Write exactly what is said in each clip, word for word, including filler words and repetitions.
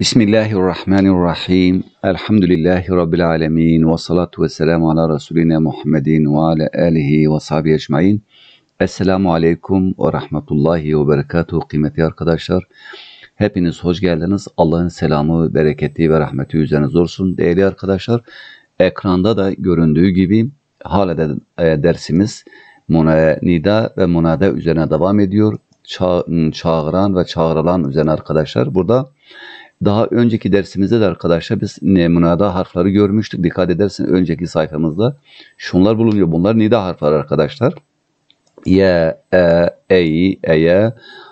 Bismillahirrahmanirrahim. Elhamdülillahi Rabbil alemin. Ve salatu ve selamu ala Resulina Muhammedin ve ala alihi ve sahbihi ecmain. Esselamu aleyküm ve rahmetullahi ve berekatuhu. Kıymetli arkadaşlar, hepiniz hoş geldiniz. Allah'ın selamı, bereketi ve rahmeti üzerinize olsun. Değerli arkadaşlar, ekranda da göründüğü gibi hala da e, dersimiz muna, nida ve munada üzerine devam ediyor. Ça çağıran ve çağrılan üzerine arkadaşlar. Burada daha önceki dersimizde de arkadaşlar biz munada harfleri görmüştük. Dikkat edersin önceki sayfamızda şunlar bulunuyor. Bunlar nida harfleri arkadaşlar. Ya, e, ey, eye,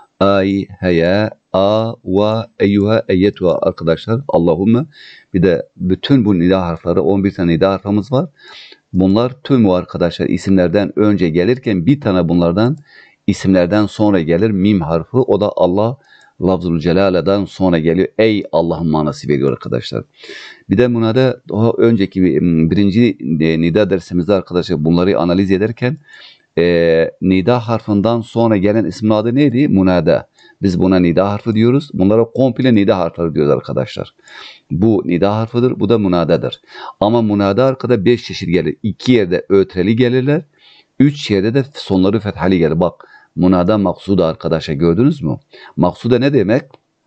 ay, heye, a, va, eyyuha, eyyetuha arkadaşlar. Allahümme. Bir de bütün bu nida harfleri, on bir tane nida harfimiz var. Bunlar tüm o arkadaşlar isimlerden önce gelirken bir tane bunlardan isimlerden sonra gelir mim harfi. O da Allah Lafzul Celal'den sonra geliyor. Ey Allah'ın manası veriyor arkadaşlar. Bir de bunlarda daha önceki birinci nida dersimizde arkadaşlar bunları analiz ederken e, nida harfinden sonra gelen ismin adı neydi? Munada. Biz buna nida harfi diyoruz. Bunlara komple nida harfleri diyoruz arkadaşlar. Bu nida harfidir. Bu da munadadır. Ama munada arkada beş çeşit gelir. iki yerde ötreli gelirler. üç yerde de sonları fethali gelir. Bak. Munada maksuda arkadaşlar gördünüz mü? Maksuda ne demek?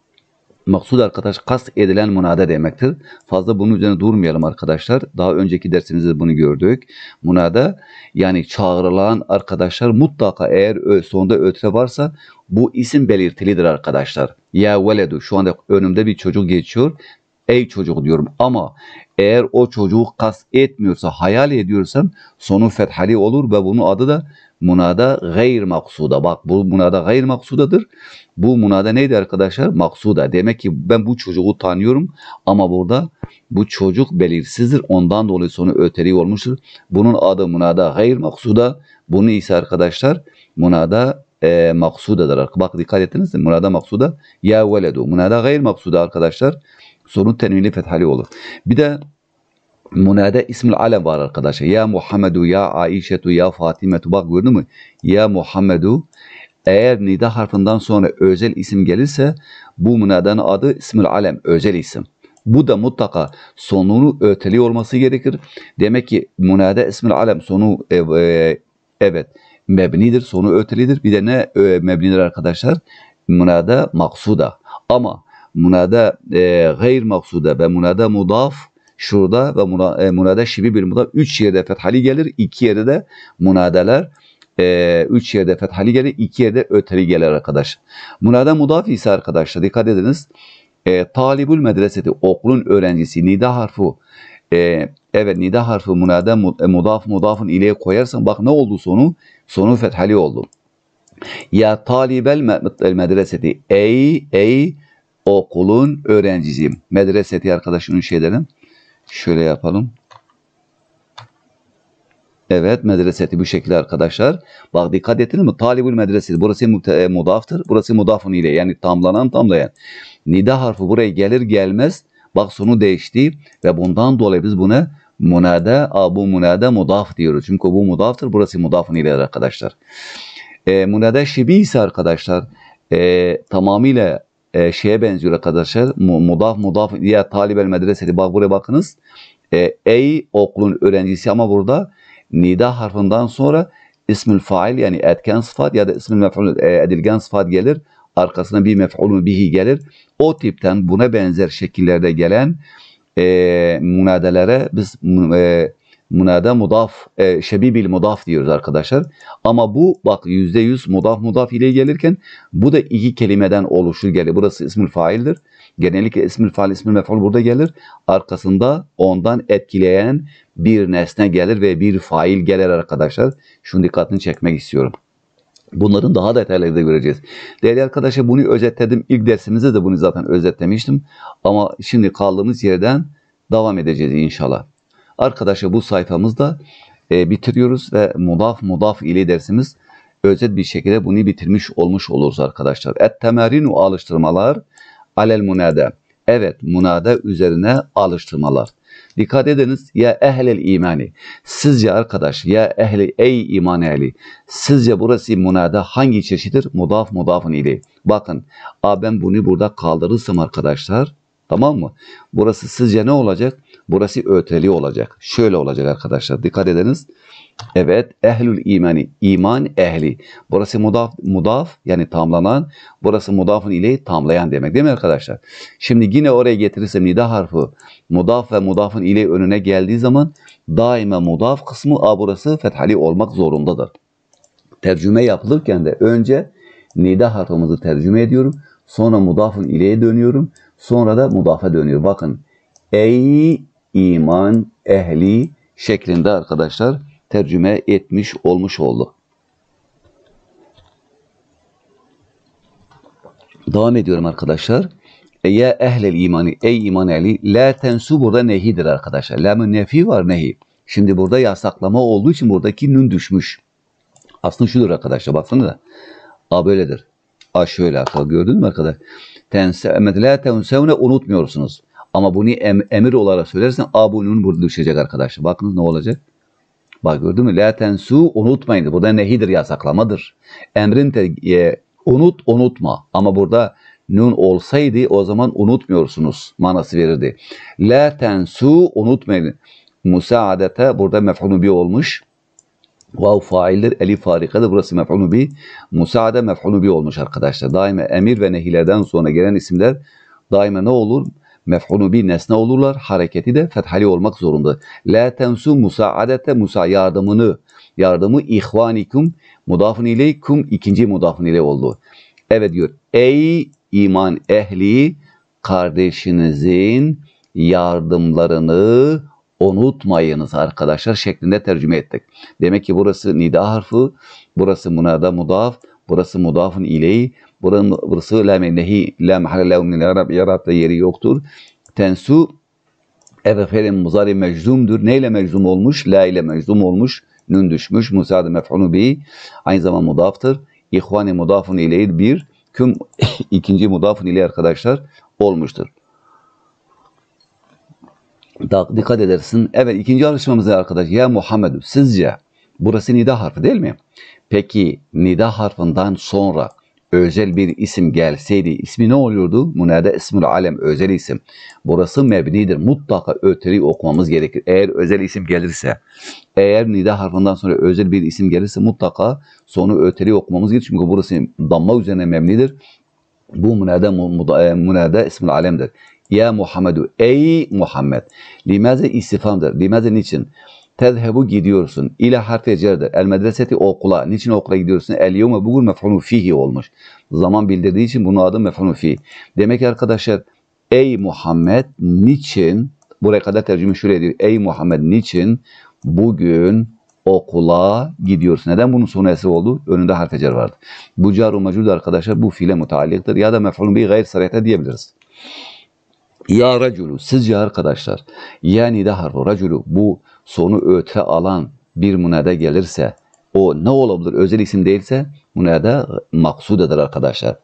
Maksuda arkadaş kast edilen munada demektir. Fazla bunun üzerine durmayalım arkadaşlar. Daha önceki dersimizde bunu gördük. Munada yani çağrılan arkadaşlar mutlaka eğer sonunda ötre varsa bu isim belirtilidir arkadaşlar. Ya veledu, şu anda önümde bir çocuk geçiyor. Ey çocuk diyorum ama eğer o çocuğu kast etmiyorsa, hayal ediyorsam sonu fethali olur ve bunun adı da munada gayr maksuda. Bak bu munada gayr maksudadır. Bu munada neydi arkadaşlar? Maksuda. Demek ki ben bu çocuğu tanıyorum ama burada bu çocuk belirsizdir. Ondan dolayı sonu öteri olmuştur. Bunun adı munada gayr maksuda. Bunu ise arkadaşlar munada e, maksudadır. Bak dikkat ettiniz mi? Munada maksuda ya veledu. Munada gayr maksuda arkadaşlar. Sonu tenvini fethali olur. Bir de munada ismül alem var arkadaşlar. Ya Muhammedu, ya Aişetu, ya Fatimetu. Bak gördün mü? Ya Muhammedu. Eğer nida harfinden sonra özel isim gelirse bu munadanın adı ismül alem, özel isim. Bu da mutlaka sonunu öteli olması gerekir. Demek ki munada ismül alem sonu e, e, evet mebnidir, sonu ötelidir. Bir de ne e, mebnidir arkadaşlar? Munada maksuda. Ama munada e, gayr maksuda ve munada mudaf şurada ve munada şibi bir mudaf üç yerde fethali gelir, iki yerde de munadalar e, üç yerde fethali gelir, iki yerde öteli gelir arkadaş. Munada mudaf ise arkadaşlar dikkat ediniz. E, talibul medreseti, okulun öğrencisi, nida harfi e, evet nida harfi munada mudaf mudafın ileye koyarsan bak ne oldu sonu? Sonu fethali oldu. Ya talibel medreseti, ey ey okulun öğrencisi. Medreseti arkadaşının şeylerin. Şöyle yapalım. Evet medreseti bu şekilde arkadaşlar. Bak dikkat ettiniz mi? Talibul medreseti. Burası mudaftır. Burası mudafın ile yani tamlanan tamlayan. Nida harfi buraya gelir gelmez. Bak sonu değişti. Ve bundan dolayı biz buna munada, bu munada mudaf diyoruz. Çünkü bu mudaftır. Burası mudafın ile arkadaşlar. E, munada şibi ise arkadaşlar e, tamamıyla e, şeye benziyor arkadaşlar. Mudaf mudaf ya talibel medreseti. Bak buraya bakınız. E, ey okulun öğrencisi ama burada nida harfinden sonra ismül fail yani etken sıfat ya da ismül mef'ul e, edilgen sıfat gelir. Arkasına bir mef'ulun bihi gelir. O tipten buna benzer şekillerde gelen e, munadelere biz e, munada mudaf, e, şebibil mudaf diyoruz arkadaşlar. Ama bu bak yüzde yüz mudaf mudaf ile gelirken bu da iki kelimeden oluşur gelir. Burası ismül faildir. Genellikle ismül fail, ismül mef'ul burada gelir. Arkasında ondan etkileyen bir nesne gelir ve bir fail gelir arkadaşlar. Şunun dikkatini çekmek istiyorum. Bunların daha detayları da göreceğiz. Değerli arkadaşlar bunu özetledim. İlk dersimizde de bunu zaten özetlemiştim. Ama şimdi kaldığımız yerden devam edeceğiz inşallah. Arkadaşlar bu sayfamızda e, bitiriyoruz ve mudaf mudaf ile dersimiz özet bir şekilde bunu bitirmiş olmuş oluruz arkadaşlar. Et-temerinu alıştırmalar alel munada. Evet munada üzerine alıştırmalar. Dikkat ediniz ya ehlel imani. Sizce arkadaş ya ehli ey iman ehli. Sizce burası munada hangi çeşittir? Mudaf mudafın ile. Bakın a ben bunu burada kaldırırsam arkadaşlar. Tamam mı? Burası sizce ne olacak? Burası öteli olacak. Şöyle olacak arkadaşlar. Dikkat ediniz. Evet. Ehlül imani. İman ehli. Burası mudaf, mudaf yani tamlanan. Burası mudafın ile tamlayan demek değil mi arkadaşlar? Şimdi yine oraya getirirsem nida harfi mudaf ve mudafın ile önüne geldiği zaman daima mudaf kısmı a burası fethali olmak zorundadır. Tercüme yapılırken de önce nida harfimizi tercüme ediyorum. Sonra mudafın ileye dönüyorum. Sonra da mudafa dönüyorum. Bakın. Ey iman ehli şeklinde arkadaşlar tercüme etmiş olmuş olduk. Devam ediyorum arkadaşlar. Ya ehlel imani, ey iman ehli, la tensu burada nehidir arkadaşlar. Lamın nefi var nehi. Şimdi burada yasaklama olduğu için buradaki nun düşmüş. Aslında şudur arkadaşlar, baksana da. A böyledir. A şöyle arkadaşlar, gördün mü arkadaşlar? Tense, la tensevne unutmuyorsunuz. Ama bunu em, emir olarak söylersen A bu nun burada düşecek arkadaşlar. Bakın ne olacak? Bak gördün mü? La tensu unutmayın. Burada nehidir, yasaklamadır. Emrin te, e, unut unutma. Ama burada nun olsaydı o zaman unutmuyorsunuz manası verirdi. La tensu unutmayın. Musaadete burada mef'ulü bi olmuş. Vav faildir, elif farikadır. Burası mef'ulü bi. Musaade mef'ulü bi olmuş arkadaşlar. Daima emir ve nehilerden sonra gelen isimler daima ne olur? Mef'ulü bi nesne olurlar. Hareketi de fethali olmak zorunda. La tensu musaadete musa yardımını. Yardımı ihvanikum mudafın ileykum ikinci mudafın ile oldu. Evet diyor. Ey iman ehli kardeşinizin yardımlarını unutmayınız arkadaşlar şeklinde tercüme ettik. Demek ki burası nida harfi, burası munada mudaf, burası mudafın ileyi, burası la nehi, la mahalle lahu min al-i'rab, i'rab'da yeri yoktur. Tensu evet fiil muzari meczumdur. Neyle meczum olmuş? La ile meczum olmuş. Nun düşmüş. Musaade mef'ulü bi. Aynı zamanda mudaftır. İhvani mudafın ileyi bir. Küm ikinci mudafın ile arkadaşlar olmuştur. Dikkat edersin. Evet ikinci alışmamızda arkadaş. Ya Muhammed sizce burası nida harfi değil mi? Peki nida harfinden sonra özel bir isim gelseydi ismi ne oluyordu? Munada ismül alem özel isim. Burası mebnidir. Mutlaka öteri okumamız gerekir. Eğer özel isim gelirse, eğer nida harfinden sonra özel bir isim gelirse mutlaka sonu öteri okumamız gerekir. Çünkü burası damma üzerine mebnidir. Bu munada munada ismül alemdir. Ya Muhammedu ey Muhammed. Limaze istifamdır. Limaze niçin? Tezhebu gidiyorsun. İle harfi cerdir. El medreseti okula. Niçin okula gidiyorsun? El yevme bugün mef'ulun fihi olmuş. Zaman bildirdiği için bunun adı mef'ulun fihi. Demek ki arkadaşlar ey Muhammed niçin? Buraya kadar tercüme şöyle diyor. Ey Muhammed niçin bugün okula gidiyorsun? Neden bunun sonu esir oldu? Önünde harfi cer vardı. Bu car-ı mecrud arkadaşlar bu fiile mutallıktır. Ya da mef'ulun bihi gayr sarihte diyebiliriz. Ya raculu sizce arkadaşlar yani de harfi raculu bu sonu ötre alan bir munada gelirse o ne olabilir? Özel isim değilse munada maksudedir arkadaşlar.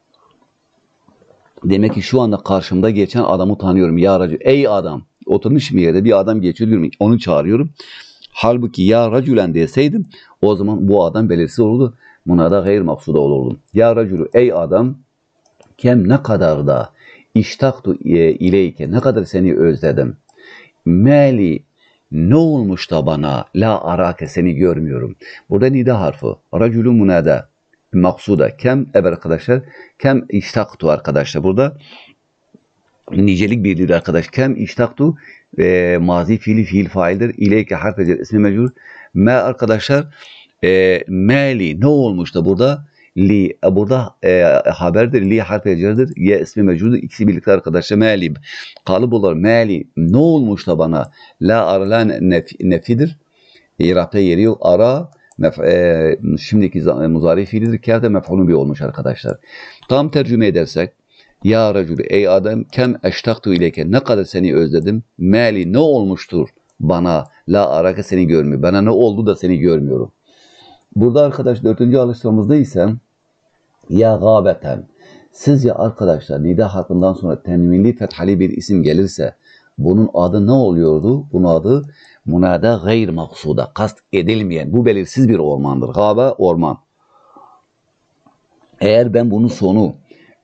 Demek ki şu anda karşımda geçen adamı tanıyorum. Ya racul ey adam oturmuş bir yerde bir adam geçiyor diyorum onu çağırıyorum. Halbuki ya raculen deseydim o zaman bu adam belirsiz olurdu. Munada gayr maksude olurdu. Ya raculu ey adam kem ne kadar da İştaktu ileyke ne kadar seni özledim. Meli ne olmuş da bana la arake seni görmüyorum. Burada nida harfi. Racülü munada maksuda. Kem evet arkadaşlar. Kem iştaktu arkadaşlar. Burada nicelik birliği arkadaş. Kem iştaktu e, mazi fiili fiil faildir. İleyke harfecer ismi mecbur. Me arkadaşlar e, meli ne olmuş da burada li burada e, haberdir li harfi cerdir ya ismi mecrudur ikisi birlikte arkadaşlar mali kalıp olur mali ne olmuş da bana la aralan nef, nefidir irapta yeri yok ara mef, e, şimdiki muzari fiilidir kâde mef'ulun bi olmuş arkadaşlar. Tam tercüme edersek ya racülü ey adam kem eştaktu ileyke ne kadar seni özledim mali ne olmuştur bana la araka seni görmüyor bana ne oldu da seni görmüyorum. Burada arkadaş dördüncü alıştığımızda ise ya gâbeten sizce arkadaşlar nida harfinden sonra tenvinli fethali bir isim gelirse bunun adı ne oluyordu? Bunun adı munada gayr maksuda kast edilmeyen bu belirsiz bir ormandır. Gâbe orman. Eğer ben bunun sonu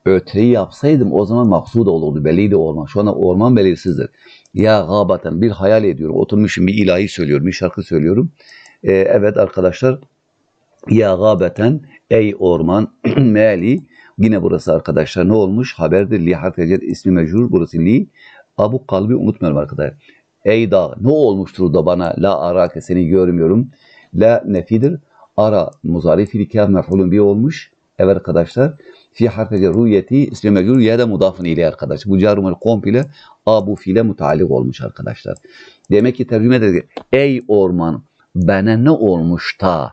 ötreyi yapsaydım o zaman maksuda olurdu. Belliydi orman. Şu anda orman belirsizdir. Ya gâbaten bir hayal ediyorum. Oturmuşum bir ilahi söylüyorum. Bir şarkı söylüyorum. Ee, evet arkadaşlar. Ya gâbeten ey orman meali. Yine burası arkadaşlar ne olmuş? Haberdir. Li harfecet ismi mecrur. Burası li. Abu kalbi unutmuyorum arkadaşlar. Ey dağ ne olmuştur da bana la arake seni görmüyorum. La nefidir. Ara muzari fiil kâf mef'ulun bi olmuş. Evet arkadaşlar. Fi harfece rüyeti ismi mecrur ya da mudafın ile arkadaş. Bu carumel komple abu fiile mutallik olmuş arkadaşlar. Demek ki tercüme eder. Ey orman bana ne olmuş ta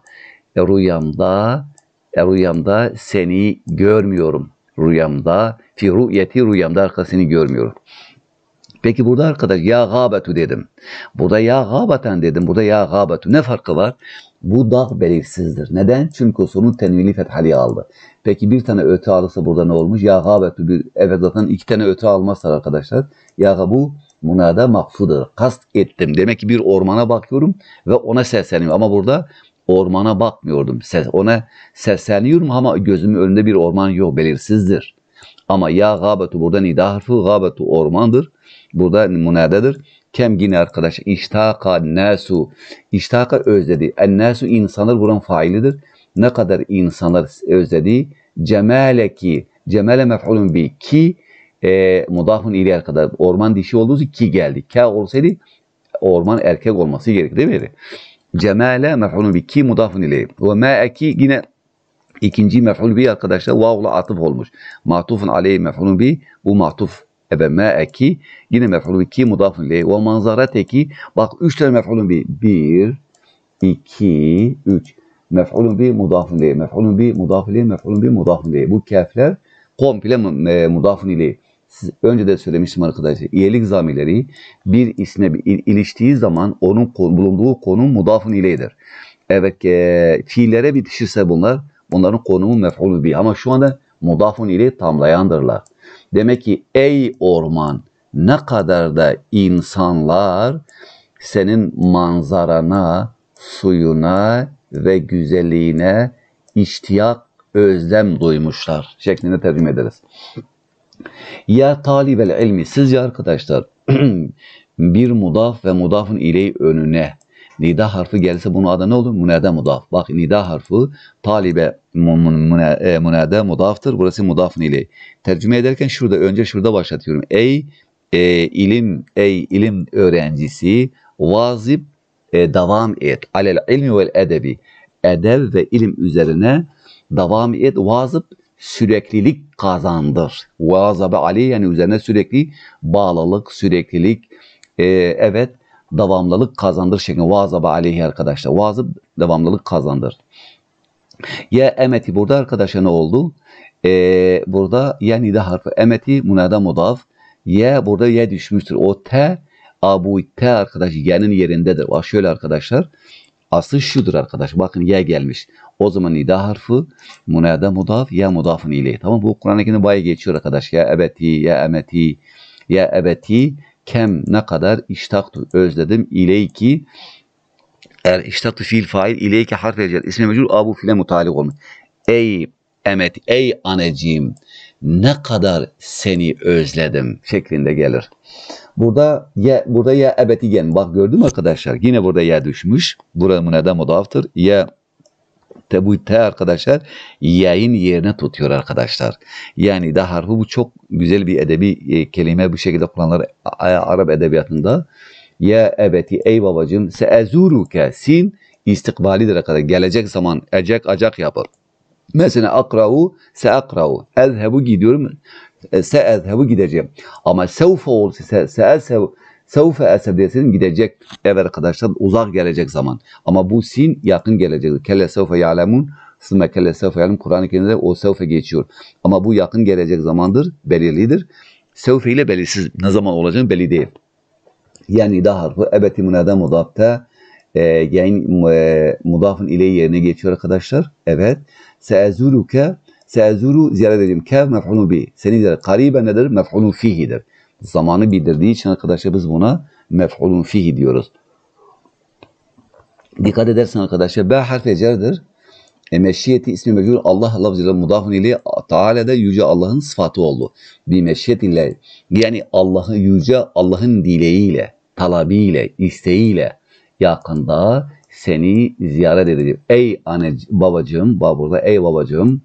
rüyamda rüyamda seni görmüyorum. Rüyamda fi rüyeti rüyamda arkadaş seni görmüyorum. Peki burada arkadaş ya gâbetu dedim. Burada ya gâbeten dedim. Burada ya gâbetu. Ne farkı var? Bu dağ belirsizdir. Neden? Çünkü sonu tenvili fethali aldı. Peki bir tane öte alırsa burada ne olmuş? Ya gâbetu bir evet zaten iki tane öte almazlar arkadaşlar. Ya bu munada maksudur. Kast ettim. Demek ki bir ormana bakıyorum ve ona sesleniyorum. Ama burada ormana bakmıyordum. Ses, ona sesleniyorum ama gözümün önünde bir orman yok. Belirsizdir. Ama ya gâbetu burada nida harfi gâbetu ormandır. Burada munadedir. Kem yine arkadaş iştaka nasu. İştaka özledi. En nasu insanlar buranın failidir. Ne kadar insanlar özledi. Cemaleki. Cemale mef'ulun bi. Ki e, mudafun ileyh kadar. Orman dişi olduğu için ki geldi. Ka olsaydı orman erkek olması gerekir değil mi? Cemale mef'ulun bi. Ki mudafun ileyh. Ve ma'eki yine İkinci mef'ul bi arkadaşlar vav'la atıf olmuş. Matufun aleyhi mef'ulun bi bu matuf. Evet ma'eki yine mef'ulun bi ki mudafun ileyh. Ve manzarateki bak üç tane mef'ulun bi. Bir, iki, üç. Mef'ulun bi mudafun ileyh. Mef'ulun bi mudafun ileyh. Mef'ulun bi mudafun ileyh. Bu kefler komple mudafun ileyh. Siz önce de söylemiştim arkadaşlar. İyelik zamirleri bir isme bir iliştiği zaman onun bulunduğu konum mudafun ileyh'dir. Evet e, fiillere bitişirse bunlar onların konumu mef'ulü bi ama şu anda mudafun ile tamlayandırlar. Demek ki ey orman ne kadar da insanlar senin manzarana, suyuna ve güzelliğine iştiyak, özlem duymuşlar şeklinde tercüme ederiz. Ya talibel ilmi sizce arkadaşlar bir mudaf ve mudafun ile önüne nida harfi gelse bunun adı ne olur? Munade mudaf. Bak nida harfi talibe munade mudaftır. Burası mudafın ile. Tercüme ederken şurada önce şurada başlatıyorum. Ey e, ilim ey ilim öğrencisi vazip e, devam et. Alel ilmi vel edebi. Edeb ve ilim üzerine devam et. Vazip süreklilik kazandır. Vazabe aleyh yani üzerine sürekli bağlılık, süreklilik e, evet devamlılık kazandır şeklinde vazaba aleyhi arkadaşlar. Vazıb devamlılık kazandır. Ya emeti burada arkadaşlar ne oldu? Ee, burada ya nida harfi emeti munada mudaf. Ya burada ya düşmüştür. O te abu te arkadaş ye'nin yerindedir. Bak şöyle arkadaşlar. Aslı şudur arkadaş. Bakın ya gelmiş. O zaman nida harfi munada mudaf ya mudafın ileyh. Tamam bu Kur'an-ı bayağı geçiyor arkadaş. Ya ebeti ya emeti ya ebeti kem ne kadar iştaktı özledim ileyki eğer iştaktı fiil fail ileyki harf ecel ismi mecrur abu fiile mutalik olmuş. Ey emet ey anneciğim ne kadar seni özledim şeklinde gelir. Burada ya burada ya ebeti gel. Bak gördün mü arkadaşlar? Yine burada ya düşmüş. Burada munada mudaftır. Ya bu te arkadaşlar yayın yerine tutuyor arkadaşlar. Yani da harfi bu çok güzel bir edebi e, kelime bu şekilde kullanılır Arap edebiyatında. Ya ebeti ey babacığım seezuruke sin istikbalidir arkadaşlar. Gelecek zaman ecek acak yapar. Mesela akra'u seakra'u ezhebu gidiyorum seezhebu gideceğim. Ama sevfe olsa seezhebu sevfe eseb deseydim gidecek ev arkadaşlar uzak gelecek zaman. Ama bu sin yakın gelecek. Kelle sevfe ya'lemun sümme kelle sevfe ya'lemun Kur'an-ı Kerim'de o sevfe geçiyor. Ama bu yakın gelecek zamandır, belirlidir. Sevfe ile belirsiz ne zaman olacağını belli değil. Yani da harfi ebeti munada mudafta e, yani e, mudafın ile yerine geçiyor arkadaşlar. Evet. Seezuruke seezuru ziyaret edeceğim. Kev mef'ulun bi. Seni ziyaret. Karibe nedir? Mef'ulun fihidir. Zamanı bildirdiği için arkadaşlar biz buna mef'ulun fihi diyoruz. Dikkat edersen arkadaşlar B harfi cerdir. E, meşiyeti ismi mecbur Allah lafzıyla mudafun ile Teala da yüce Allah'ın sıfatı oldu. Bir meşiyet ile yani Allah'ı yüce Allah'ın dileğiyle, talabiyle, isteğiyle yakında seni ziyaret edeceğim. Ey anne babacığım, burada ey babacığım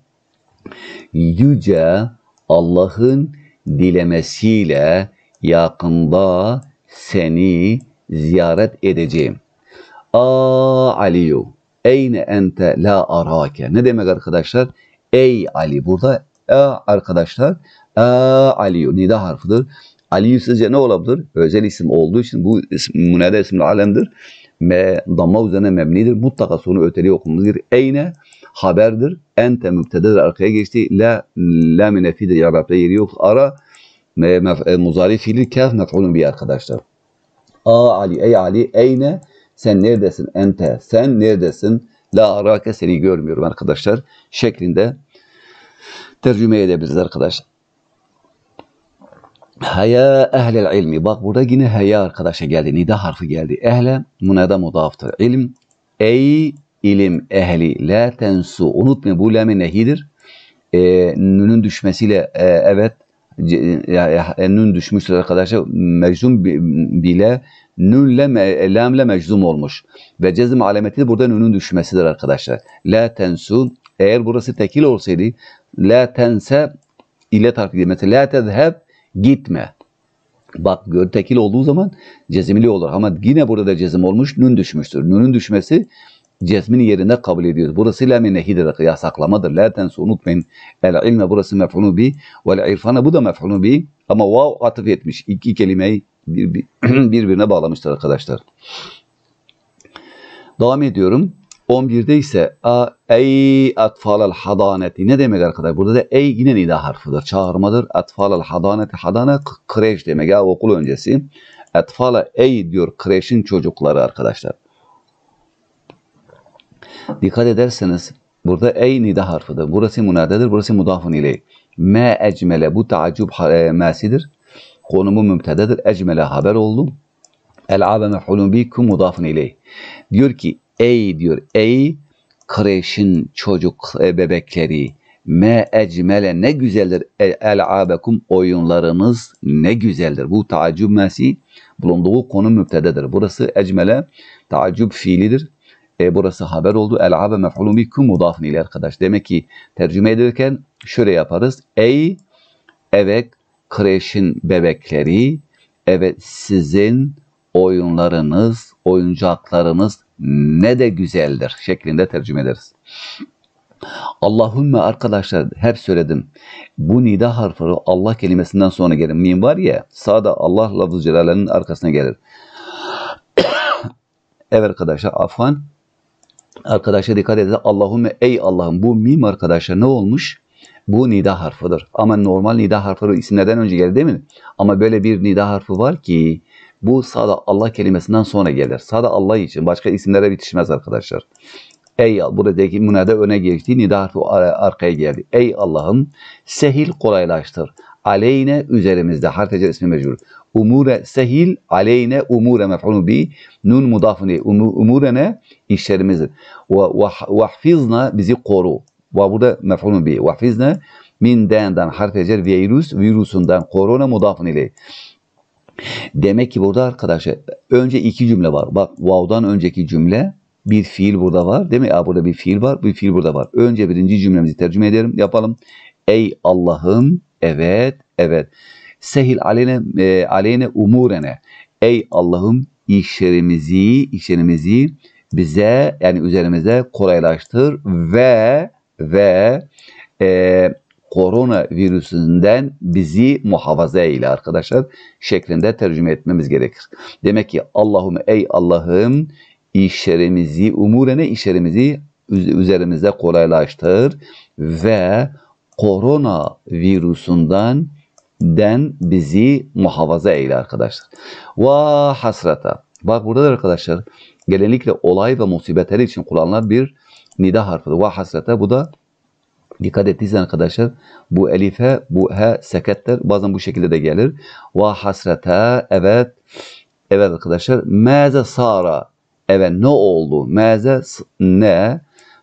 yüce Allah'ın dilemesiyle yakında seni ziyaret edeceğim. A Aliyu eyne ente la arake. Ne demek arkadaşlar? Ey Ali. Burada e arkadaşlar e Aliyu nida harfidir. Aliyu sizce ne olabilir? Özel isim olduğu için bu isim, münada isimli alemdir. Me, damma üzerine mebnidir. Mutlaka sonu öteli okunmalıdır. Eyne haberdir. Ente mübtededir. Arkaya geçti. La, la münefidir. Yarabda yeri yok. Ara me, mef, e, muzari fiili kaf mef'ulun bir arkadaşlar. A Ali ey Ali eyne sen neredesin? Ente sen neredesin? La arake seni görmüyorum arkadaşlar. Şeklinde tercüme edebiliriz arkadaşlar. Haya ehlel ilmi. Bak burada yine haya arkadaşa geldi. Nida harfi geldi. Ehle munada mudaftır. İlim ey ilim ehli la tensu. Unutmayın bu lam-ı nehidir. E, nünün düşmesiyle e, evet e, nün düşmüştür arkadaşlar. Meczum bile nünle lamle meczum olmuş. Ve cezm alameti burada nünün düşmesidir arkadaşlar. La tensu. Eğer burası tekil olsaydı la tense ile tarif mesela la tezheb gitme. Bak gör tekil olduğu zaman cezimli olur. Ama yine burada cezim olmuş. Nün düşmüştür. Nünün düşmesi cezmin yerinde kabul ediyoruz. Burası la menehidir. Yasaklamadır. La tensu unutmayın. El ilme burası mef'unu bi. Vel irfana bu da mef'unu bi. Ama vav atıf etmiş. İki kelimeyi bir, bir, birbirine bağlamıştır arkadaşlar. Devam ediyorum. on birde ise a ey atfalal hadaneti. Ne demek arkadaşlar? Burada da ey yine nida harfidir. Çağırmadır. Atfalal hadaneti. Hadane kreş demek. Ya okul öncesi. Atfala ey diyor kreşin çocukları arkadaşlar. Dikkat ederseniz burada ey nida harfidir. Burası münadedir. Burası mudafun ileyh. Me ecmele. Bu taaccub masidir. Konumu mübtededir. Ecmele haber oldu. El-abe mef'ulun bi kum mudafun ileyh. Diyor ki ey diyor ey kreşin çocuk bebekleri me ecmele ne güzeldir el-abekum oyunlarınız ne güzeldir. Bu taaccub masi bulunduğu konu mübtededir. Burası ecmele taaccub fiilidir. E, burası haber oldu. El-abe mef'ulun bi kum mudafun ileyh arkadaş. Demek ki tercüme ederken şöyle yaparız. Ey evet kreşin bebekleri evet sizin oyunlarınız, oyuncaklarınız ne de güzeldir şeklinde tercüme ederiz. Allahümme arkadaşlar hep söyledim. Bu nida harfleri Allah kelimesinden sonra gelir. Mim var ya sağda Allah lafz-ı celalinin arkasına gelir. Evet arkadaşlar afan. Arkadaşlar dikkat edin. Allahümme ey Allah'ım bu mim arkadaşlar ne olmuş? Bu nida harfidir. Ama normal nida harfleri isimlerden önce gelir değil mi? Ama böyle bir nida harfi var ki bu sağda Allah kelimesinden sonra gelir. Sağda Allah için başka isimlere bitişmez arkadaşlar. Ey buradaki münada öne geçti. Nida harfi arkaya geldi. Ey Allah'ım sehil kolaylaştır. Aleyne üzerimizde. Harfece ismi mecbur. Umure sehil aleyne umure mef'ulun bi nun mudafuni umurene işlerimizdir. Ve vahfizna bizi koru. Ve burada mef'ulun bi. Vahfizna min den'den harfece virüs virüsünden korona mudafun ileyh. Demek ki burada arkadaşlar önce iki cümle var. Bak vav'dan önceki cümle bir fiil burada var. Değil mi? Aa, burada bir fiil var. Bir fiil burada var. Önce birinci cümlemizi tercüme edelim. Yapalım. Ey Allah'ım evet evet. Sehil aleyne, e, aleyne umurene. Ey Allah'ım işlerimizi işlerimizi bize yani üzerimize kolaylaştır ve ve e, korona virüsünden bizi muhafaza eyle arkadaşlar şeklinde tercüme etmemiz gerekir. Demek ki Allahümme ey Allah'ım işlerimizi umurene işlerimizi üzerimizde kolaylaştır ve korona virüsünden den bizi muhafaza eyle arkadaşlar. Va hasrata. Bak burada da arkadaşlar genellikle olay ve musibetler için kullanılan bir nida harfidir. Va hasrata bu da dikkat ettiysen arkadaşlar bu elife bu he seketler bazen bu şekilde de gelir. Va hasrata evet evet arkadaşlar meze sara evet ne oldu? Meze ne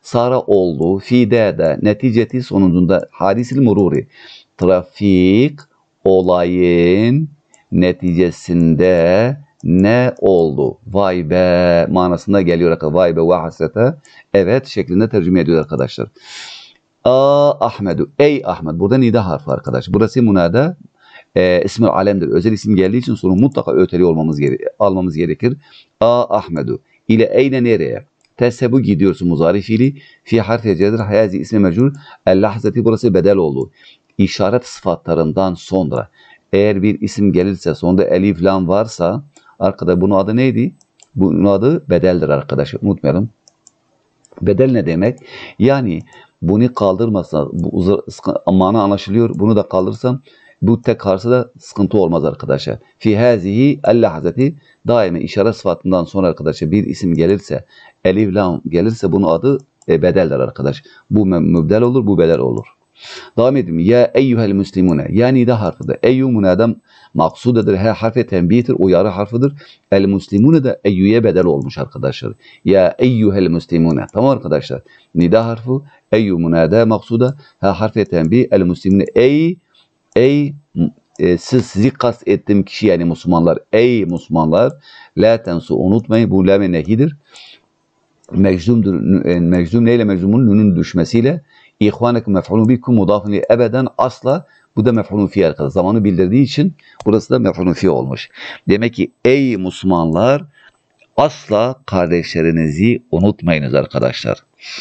Sara oldu. Fide de neticeti sonucunda hadisil mururi. Trafik olayın neticesinde ne oldu? Vay be manasında geliyor. Vay be ve hasrete. Evet şeklinde tercüme ediyor arkadaşlar. A Ahmedu. Ey Ahmet. Burada nida harfi arkadaş. Burası münada e, ismi alemdir. Özel isim geldiği için sonra mutlaka öteli olmamız gere almamız gerekir. A Ahmedu. İle eyne nereye? Tesebu gidiyorsun muzari fiili. Fi harfi cedir. Hayazi ismi mecrur. El lahzati burası bedel oldu. İşaret sıfatlarından sonra eğer bir isim gelirse sonunda elif lam varsa arkada bunun adı neydi? Bunun adı bedeldir arkadaşlar. Unutmayalım. Bedel ne demek? Yani bunu kaldırmasa bu mana anlaşılıyor. Bunu da kaldırırsam bu tek harfse de sıkıntı olmaz arkadaşlar. Fi hazihi el-lahzati daima işaret sıfatından sonra arkadaşlar bir isim gelirse elif lam gelirse bunun adı e, bedeldir arkadaş. Bu mübdel olur, bu bedel olur. Devam edeyim. Ya eyyuhel müslimune. Yani de harfidir. Eyyü münadem maksudedir. Her harfi tenbihtir. Uyarı harfidir. El müslimune de eyyüye bedel olmuş arkadaşlar. Ya eyyuhel müslimune. Tamam arkadaşlar. Nida harfi eyyü münada maksuda. Her harfi tenbih. El müslimune. Ey ey e, siz sizi kast ettiğim kişi yani Müslümanlar. Ey Müslümanlar. La tensu unutmayın. Bu lam-i nehidir. Meczumdur. Meczum neyle meczumun? Nunun düşmesiyle. İhvanekum mef'ulun bikum mudafun li ebeden asla bu da mef'ulun fi arkadaşlar. Zamanı bildirdiği için burası da mef'ulun fi olmuş. Demek ki ey Müslümanlar asla kardeşlerinizi unutmayınız arkadaşlar.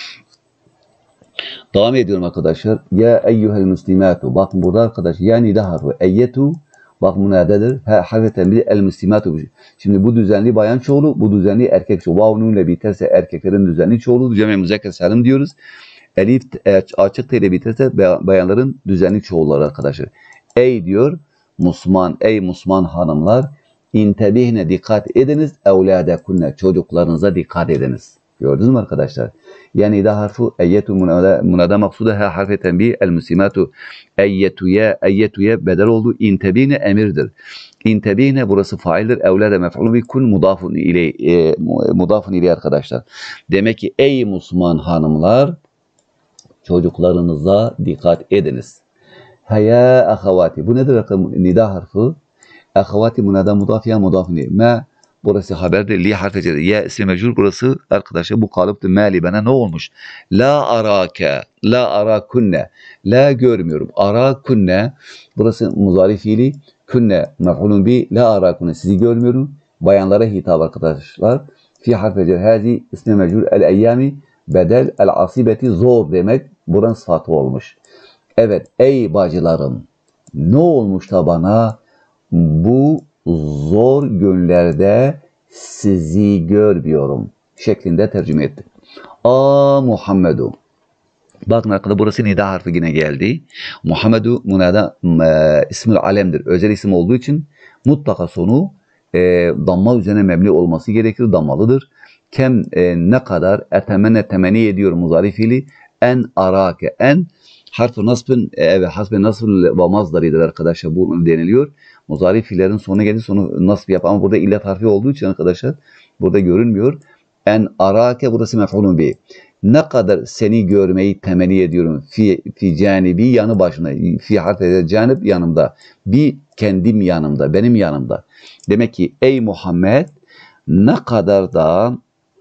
Devam ediyorum arkadaşlar. Ya eyyuhel müslimatu. Bakın burada arkadaş yani da harfi eyyetu bak münadedir. Ha harfeten bir el müslimatu. Şimdi bu düzenli bayan çoğulu, bu düzenli erkek çoğulu. Vav nun ile biterse erkeklerin düzenli çoğulu. Cem-i müzekker salim diyoruz. Elif açık T ile biterse bayanların düzenli çoğulları arkadaşlar. Ey diyor Müslüman, ey Müslüman hanımlar intebihne dikkat ediniz evladekunne çocuklarınıza dikkat ediniz. Gördünüz mü arkadaşlar? Yani da harfu eyyetu munada maksuda ha harfi tenbih el müslimatu eyyetuye eyyetuye bedel oldu. İntebihne emirdir. İntebihne burası faildir. Evlade mef'ulun bi kun mudafun ile e, mudafun ile arkadaşlar. Demek ki ey Müslüman hanımlar çocuklarınıza dikkat ediniz. Haya ahavati. Bu nedir? Nida harfi. Ahavati munada mudafiye mudafini. Ma burası haberdir. Li harfi cedir. Ya ismi mecrur burası arkadaşlar bu kalıptır. Mali bana ne olmuş? La arake. La arakunne. La görmüyorum. Arakunne. Burası muzari fiili. Kunne mef'ulun bi. La arakunne. Sizi görmüyorum. Bayanlara hitap arkadaşlar. Fi harfi cedir. Hazi ismi mecrur. El eyyami. Bedel el asibeti zor demek. Buranın sıfatı olmuş. Evet ey bacılarım ne olmuş da bana bu zor günlerde sizi görmüyorum şeklinde tercüme etti. A Muhammedu. Bakın arkadaşlar burası nida harfi yine geldi. Muhammedu munada e, ismül alemdir. Özel isim olduğu için mutlaka sonu e, damma üzerine mebni olması gerekir. Dammalıdır. Kem e, ne kadar etemene temenni ediyor muzari fiili en arake en harf-ı nasbın evet hasbe nasb ve mazdaridir arkadaşlar bu deniliyor. Muzari fiillerin sonuna geldi sonu nasb yap ama burada illet harfi olduğu için arkadaşlar burada görünmüyor. En arake burası mef'ulun bi. Ne kadar seni görmeyi temenni ediyorum. Fi fi canibi yanı başına. Fi harfi canip yanımda. Bi kendim yanımda, benim yanımda. Demek ki ey Muhammed ne kadar da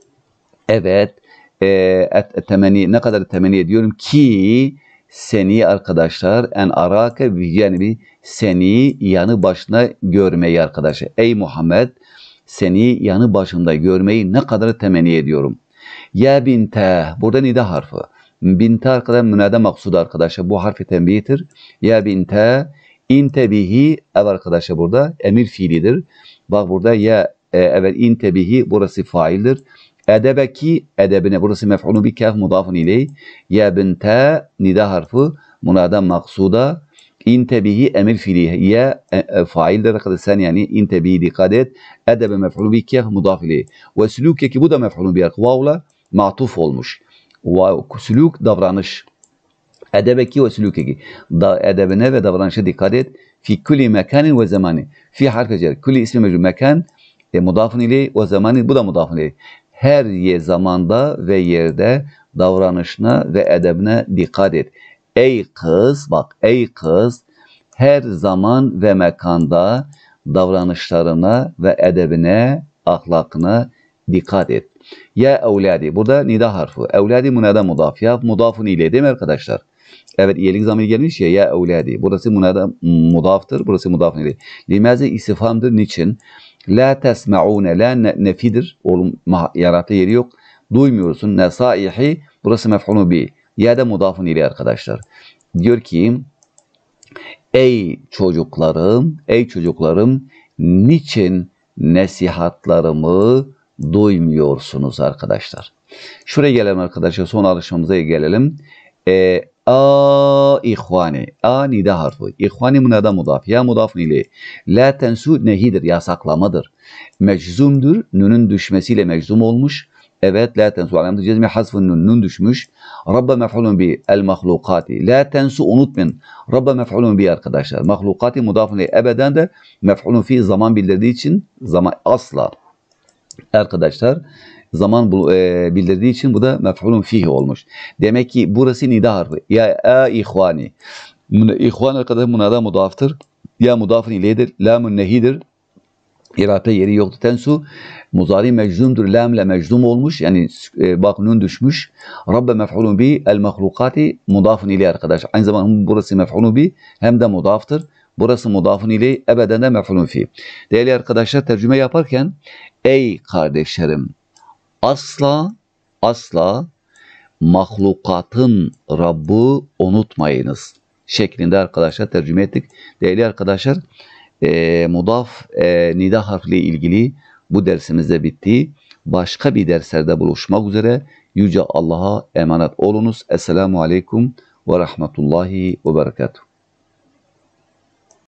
evet e, temenni ne kadar temenni ediyorum ki seni arkadaşlar en arake yani bir seni yanı başına görmeyi arkadaşlar. Ey Muhammed seni yanı başında görmeyi ne kadar temenni ediyorum. Ya binte burada nida harfi. Binte arkadaşlar münada maksuda arkadaşlar. Bu harfi tenbihtir. Ya binte intebihi ev arkadaşlar burada emir fiilidir. Bak burada ya e, evet intebihi burası faildir. Edebeki edebine burası mef'ulun bi kaf mudafun iley. Ya binte nida harfi munada maksuda intebihi emir fiili ya e, e, faildir arkadaşlar yani intebihi dikkat et. Edebe mef'ulun bi kaf mudaf iley. Ve sülûkeki bu da mef'ulun bi vavla matuf olmuş. Ve sülûk davranış. Edebeki ve sülûkeki da edebine ve davranışa dikkat et. Fi kulli mekanin ve zamani. Fi harfi cer. Kulli ismi mecrur mekan e, mudafun iley ve zamani bu da mudafun iley. her ye zamanda ve yerde davranışına ve edebine dikkat et. Ey kız, bak ey kız, her zaman ve mekanda davranışlarına ve edebine, ahlakına dikkat et. Ya evladi, burada nida harfi. Evladi munada mudaf. Ya mudafun ile değil mi arkadaşlar? Evet, iyilik zamanı gelmiş ya, ya evladi. Burası munada mudaftır, burası mudafun ile. Limaze istifhamdır, niçin? La tesma'une, la nefidir. Oğlum, yaratı yeri yok. Duymuyorsun. Nesaihi, burası mef'ulun bi. Ya da mudafun ile arkadaşlar. Diyor ki, ey çocuklarım, ey çocuklarım, niçin nasihatlarımı duymuyorsunuz arkadaşlar? Şuraya gelelim arkadaşlar, son alışmamıza gelelim. E, a ihvani, a nida harfi. İhvani munada mudaf, ya mudafun ile. La tensu nehidir, yasaklamadır. Meczumdur, nunun düşmesiyle meczum olmuş. Evet, la tensu alametü cezmi hasfın nun, nun düşmüş. Rabbe mef'ulun bi el mahlukati. La tensu, unutmayın. Rabbe mef'ulun bi arkadaşlar. Mahlukati mudafun ile, ebeden de mef'ulun fi zaman bildirdiği için, zaman asla. Arkadaşlar zaman bu, e, bildirdiği için bu da mef'ulun fihi olmuş. Demek ki burası nida harfi. Ya a ihvani. İhvan arkadaşlar munada mudaftır. Ya mudafun ileydir. Lamun nehidir. İrate yeri yoktu. Tensu muzari meczumdur. Lam ile meczum olmuş. Yani e, bak nun düşmüş. Rabbe mef'ulun bi el mahlukati mudafun iley arkadaşlar. Aynı zamanda burası mef'ulun bi hem de mudaftır. Burası mudafun iley, ebeden de mef'ulun fi. Değerli arkadaşlar, tercüme yaparken ey kardeşlerim, asla asla mahlukatın Rabb'ı unutmayınız şeklinde arkadaşlar tercüme ettik. Değerli arkadaşlar, e, mudaf e, nida harfiyle ilgili bu dersimiz de bitti. Başka bir derslerde buluşmak üzere. Yüce Allah'a emanet olunuz. Esselamu Aleyküm ve Rahmetullahi ve Berekatuhu.